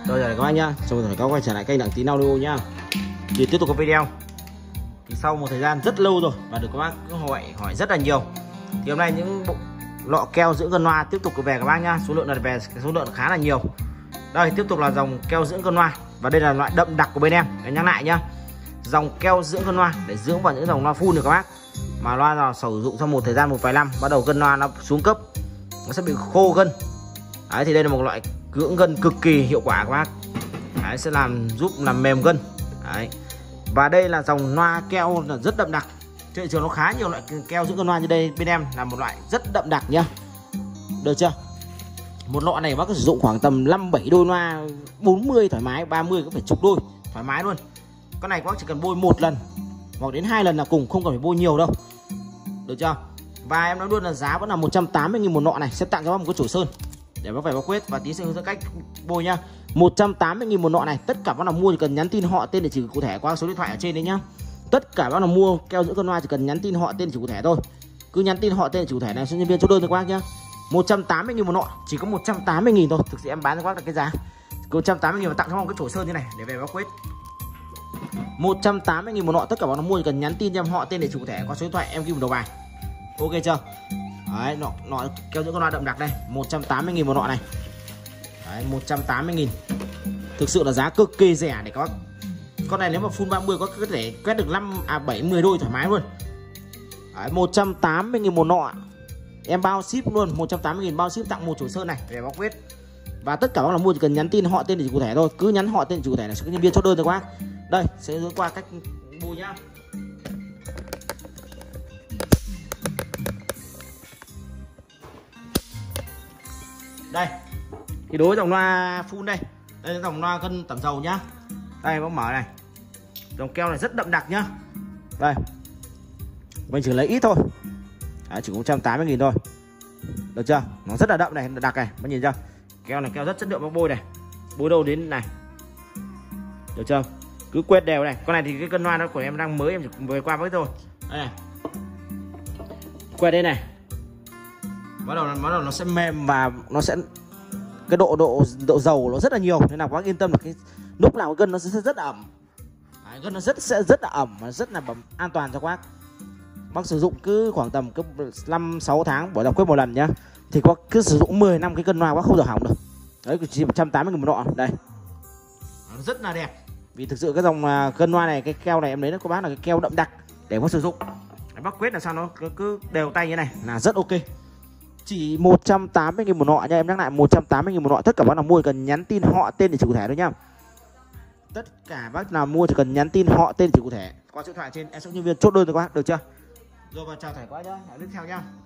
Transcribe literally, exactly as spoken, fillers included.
Rồi rồi các bác nhá, chào mừng các bác quay trở lại kênh Đặng Tín Audio nhá. Thì tiếp tục cái video. Thì sau một thời gian rất lâu rồi và được các bác cứ hỏi hỏi rất là nhiều. Thì hôm nay những bộ lọ keo dưỡng cân loa tiếp tục về các bác nhá. Số lượng là về số lượng khá là nhiều. Đây tiếp tục là dòng keo dưỡng cân loa và đây là loại đậm đặc của bên em. Để nhắc lại nhá. Dòng keo dưỡng cân loa để dưỡng vào những dòng loa full được các bác. Mà loa nào sử dụng trong một thời gian một vài năm bắt đầu gân loa nó xuống cấp, nó sẽ bị khô gân. Đấy thì đây là một loại dưỡng gân cực kỳ hiệu quả các bác. Đấy, sẽ làm giúp làm mềm gân. Đấy. Và đây là dòng loa keo là rất đậm đặc. Trên thị trường nó khá nhiều loại keo dưỡng cân loa, như đây bên em là một loại rất đậm đặc nhá. Được chưa? Một lọ này bác có sử dụng khoảng tầm năm bảy đôi loa, bốn mươi thoải mái, ba mươi có phải chục đôi thoải mái luôn. Con này bác chỉ cần bôi một lần hoặc đến hai lần là cùng, không cần phải bôi nhiều đâu. Được chưa? Và em nói luôn là giá vẫn là một trăm tám mươi nghìn một lọ này, sẽ tặng cho bác một cái chổi sơn để bác phải bác quyết và tí sẽ hướng dẫn cách bôi nhá. Một trăm tám mươi nghìn một lọ này, tất cả bác nào mua chỉ cần nhắn tin họ tên địa chỉ cụ thể qua số điện thoại ở trên đấy nhá. Tất cả bác nào mua keo dưỡng cân loa chỉ cần nhắn tin họ tên địa chỉ cụ thể thôi. Cứ nhắn tin họ tên địa chỉ cụ thể này số nhân viên chốt đơn cho các bác nhá. một trăm tám mươi nghìn một lọ, chỉ có một trăm tám mươi nghìn thôi. Thực sự em bán cho các bác là cái giá một trăm tám mươi nghìn và tặng cho bác một cái chổi sơn như này để về bác quyết. một trăm tám mươi nghìn một lọ, tất cả bác nào mua chỉ cần nhắn tin cho họ tên địa chỉ cụ thể qua số điện thoại em ghi vào đầu bài. Ok chưa? Đấy, nọ, nọ keo dưỡng cân loa đậm đặc đây, một trăm tám mươi nghìn một lọ này. Đấy, một trăm tám mươi nghìn. Thực sự là giá cực kỳ rẻ để có. Con này nếu mà full ba mươi có có thể quét được năm à bảy mươi đôi thoải mái luôn. Đấy, một trăm tám mươi nghìn một lọ. Em bao ship luôn, một trăm tám mươi nghìn bao ship tặng một chổi sơn này để bác quyết. Và tất cả các bạn mua chỉ cần nhắn tin họ tên địa chỉ cụ thể thôi, cứ nhắn họ tên địa chỉ cụ thể là sẽ có nhân viên chốt đơn cho các bác. Đây, sẽ hướng qua cách bôi nhá. Đây thì đối với dòng loa full đây, đây là dòng loa cân tẩm dầu nhá. Đây bác mở này, dòng keo này rất đậm đặc nhá. Đây mình chỉ lấy ít thôi. Đấy, chỉ có một trăm tám mươi nghìn thôi. Được chưa? Nó rất là đậm này, đặc này, bác nhìn chưa? Keo này keo rất chất lượng bác bôi này, bôi đâu đến này. Được chưa? Cứ quét đều này. Con này thì cái cân loa đó của em đang mới, em chỉ vừa qua với thôi. Đây này, quét đây này, bắt đầu bắt đầu nó sẽ mềm và nó sẽ cái độ độ độ dầu nó rất là nhiều, nên là bác yên tâm là cái lúc nào gân nó sẽ rất là ẩm. Đấy, gân nó rất sẽ rất là ẩm và rất là bấm, an toàn cho các bác. Bác sử dụng cứ khoảng tầm cứ năm sáu tháng bỏ dòng quét một lần nhá. Thì có cứ sử dụng mười năm cái cân loa bác không được hỏng được. Đấy, chỉ một trăm tám mươi nghìn một lọ đây. Nó rất là đẹp. Vì thực sự cái dòng cân loa này, cái keo này em lấy nó có bác là cái keo đậm đặc để bác sử dụng. Đấy, bác quét là sao nó cứ đều tay như này là rất ok. Chỉ một trăm tám mươi nghìn một lọ nha, em nhắc lại một trăm tám mươi nghìn một lọ. Tất cả bác nào mua chỉ cần nhắn tin họ tên địa chỉ cụ thể thôi nhá. Tất cả bác nào mua chỉ cần nhắn tin họ tên địa chỉ cụ thể qua số điện thoại trên em sẽ nhân viên chốt đơn cho các bác, được chưa? Rồi và chào thầy quá nhá, tiếp theo nhá.